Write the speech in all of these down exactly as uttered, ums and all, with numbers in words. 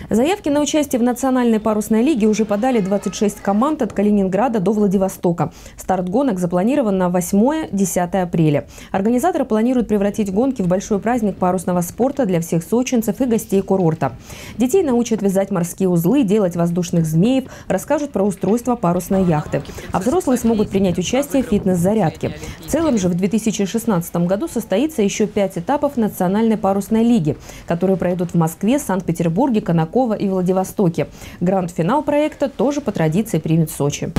Заявки на участие в национальной парусной лиге уже подали двадцать шесть команд от Калининграда до Владивостока. Старт гонок запланирован на восьмое-десятое апреля. Организаторы планируют превратить гонки в большой праздник парусного спорта для всех сочинцев и гостей курорта. Детей научат вязать морские узлы, делать воздушных змеев, расскажут про устройство парусной яхты. А взрослые смогут принять участие в фитнес-зарядке. В целом же в две тысячи шестнадцатом году состоится еще пять этапов национальной парусной лиги, которые пройдут в Москве, Санкт-Петербурге, Конаково и Владивостоке. Гранд-финал проекта тоже по традиции примет в Сочи.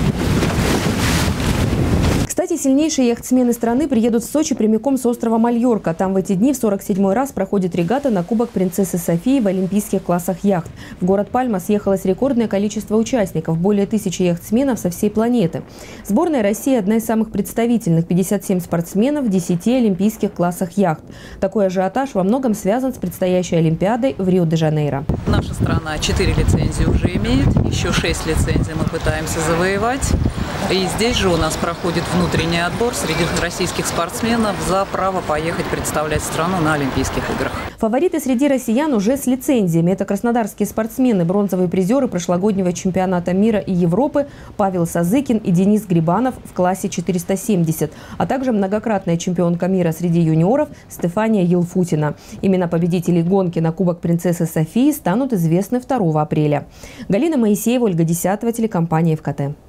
Кстати, сильнейшие яхтсмены страны приедут в Сочи прямиком с острова Мальорка. Там в эти дни в сорок седьмой раз проходит регата на Кубок принцессы Софии в олимпийских классах яхт. В город Пальма съехалось рекордное количество участников – более тысячи яхтсменов со всей планеты. Сборная России – одна из самых представительных – пятьдесят семь спортсменов в десяти олимпийских классах яхт. Такой ажиотаж во многом связан с предстоящей Олимпиадой в Рио-де-Жанейро. Наша страна четыре лицензии уже имеет, еще шесть лицензий мы пытаемся завоевать. И здесь же у нас проходит внутренний отбор среди российских спортсменов за право поехать представлять страну на Олимпийских играх. Фавориты среди россиян уже с лицензиями. Это краснодарские спортсмены, бронзовые призеры прошлогоднего чемпионата мира и Европы Павел Сазыкин и Денис Грибанов в классе четыреста семьдесят, а также многократная чемпионка мира среди юниоров Стефания Елфутина. Имена победителей гонки на Кубок принцессы Софии станут известны второго апреля. Галина Моисеева, Ольга Десятова, телекомпания ФКТ.